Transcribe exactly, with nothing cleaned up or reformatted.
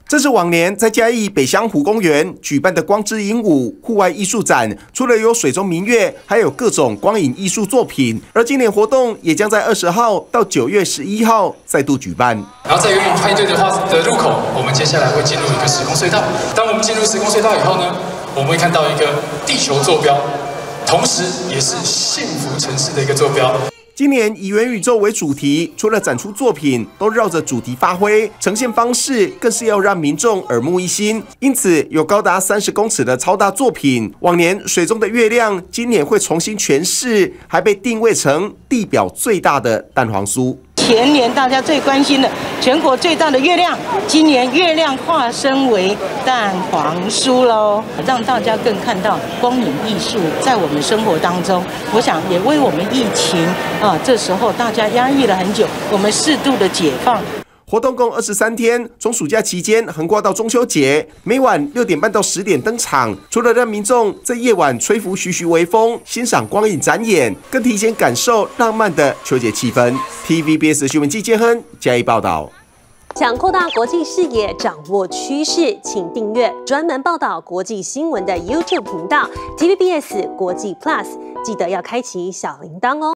这是往年在嘉义北乡湖公园举办的光之影舞户外艺术展，除了有水中明月，还有各种光影艺术作品。而今年活动也将在二十号到九月十一号再度举办。 然后在游泳派对的话的入口，我们接下来会进入一个时空隧道。当我们进入时空隧道以后呢，我们会看到一个地球坐标，同时也是幸福城市的一个坐标。 今年以元宇宙为主题，除了展出作品，都绕着主题发挥，呈现方式更是要让民众耳目一新。因此，有高达三十公尺的超大作品。往年水中的月亮，今年会重新诠释，还被定位成地表最大的蛋黄酥。 前年大家最关心的全国最大的月亮，今年月亮化身为蛋黄酥喽，让大家更看到光影艺术在我们生活当中。我想也为我们疫情啊，这时候大家压抑了很久，我们适度的解放。 活动共二十三天，从暑假期间横跨到中秋节，每晚六点半到十点登场。除了让民众在夜晚吹拂徐徐微风，欣赏光影展演，更提前感受浪漫的秋节气氛。T V B S 新闻季建亨加以报道。 想扩大国际视野，掌握趋势，请订阅专门报道国际新闻的 YouTube 频道 T V B S 国际 Plus， 记得要开启小铃铛哦。